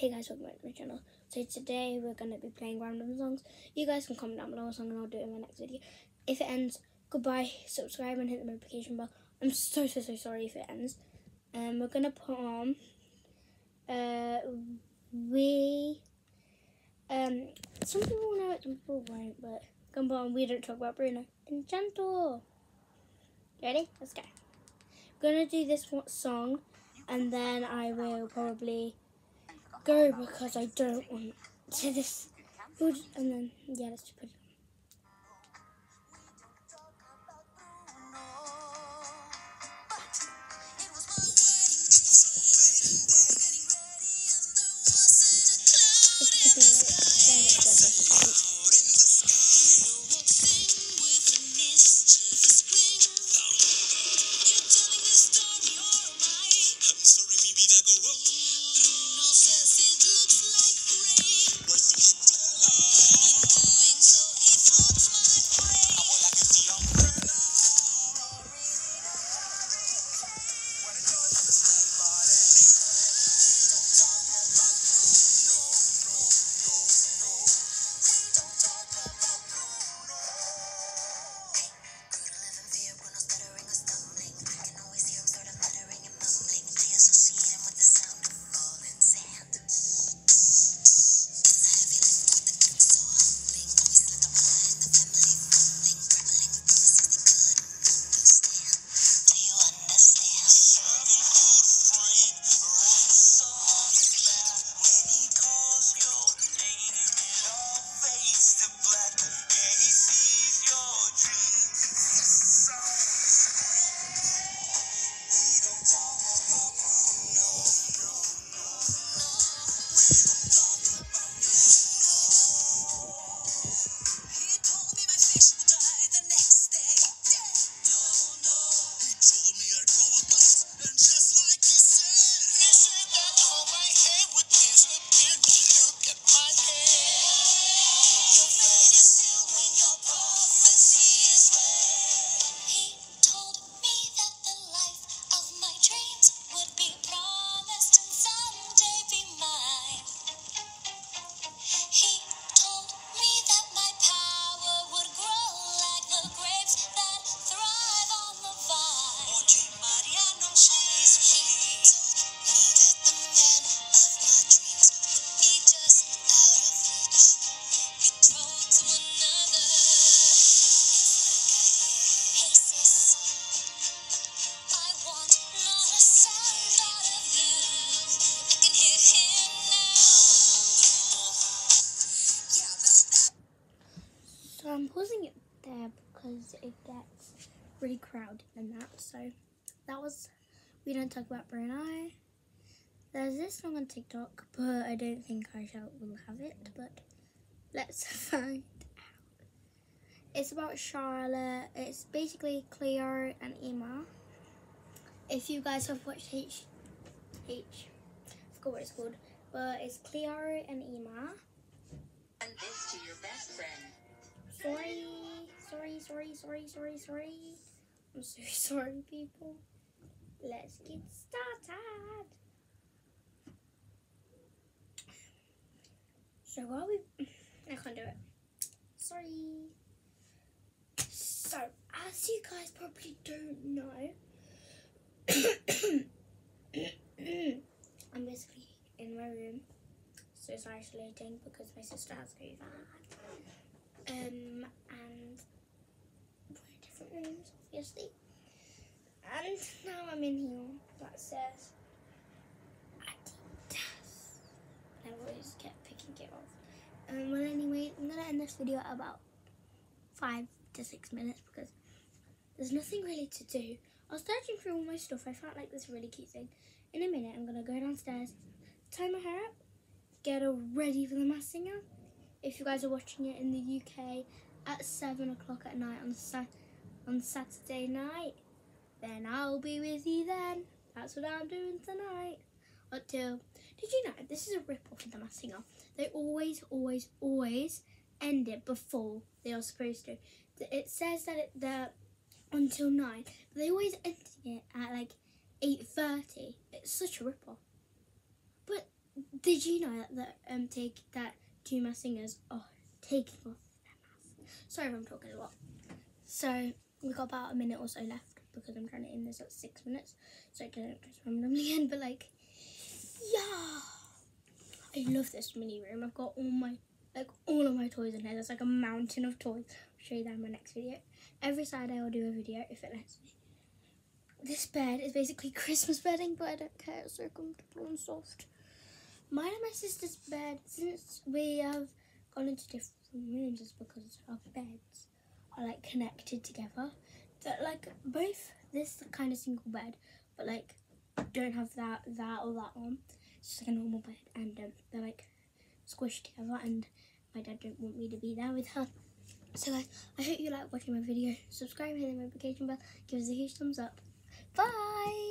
Hey guys, welcome back to my channel. So today we're going to be playing random songs. You guys can comment down below a song and I'll do it in my next video. If it ends, goodbye, subscribe and hit the notification bell. I'm so sorry if it ends. We're going to put on some people will know it, some people won't, but come on, We Don't Talk About Bruno. Enchanto. Ready? Let's go. I'm going to do this song and then I will probably go because I don't want to this. And then, yeah, let's just put it on. So I'm pausing it there because it gets really crowded and that. So that was We Don't Talk About Bruno. There's this song on TikTok, but I don't think I will have it. But let's find out. It's about Charlotte. It's basically Cleo and Emma. If you guys have watched I forgot what it's called, but it's Cleo and Emma. And this to your best friend. Sorry. I'm so sorry, people. Let's get started. So while I can't do it. Sorry. So, as you guys probably don't know, I'm basically in my room, so it's isolating because my sister has COVID. And we're in different rooms, obviously. And now I'm in here. That says Adidas. I always kept picking it off. Well, anyway, I'm gonna end this video at about 5 to 6 minutes because there's nothing really to do. I was searching through all my stuff. I found like this really cute thing. In a minute, I'm gonna go downstairs, tie my hair up, get all ready for the Masked Singer. If you guys are watching it in the UK at 7 o'clock at night on Saturday night, then I'll be with you then. That's what I'm doing tonight. Did you know this is a rip-off of the Masked Singer? They always end it before they are supposed to. It says that they're until 9, but they always end it at like 8:30. It's such a rip-off. But did you know that two mask singers are taking off their masks? Sorry if I'm talking a lot. So we've got about a minute or so left because I'm trying to end this at 6 minutes, so it doesn't just randomly end. But like, yeah, I love this mini room. I've got all of my toys in here. There's like a mountain of toys. I'll show you that in my next video. Every Saturday I'll do a video if it lets me. This bed is basically Christmas bedding, but I don't care. It's so comfortable and soft. Mine and my sister's bed, since we have gone into different rooms, is because our beds are like connected together. That like both this kind of single bed, but like don't have that or that on. It's just like a normal bed, and they're like squished together. And my dad don't want me to be there with her. So guys, I hope you like watching my video. Subscribe, hit the notification bell, give us a huge thumbs up. Bye.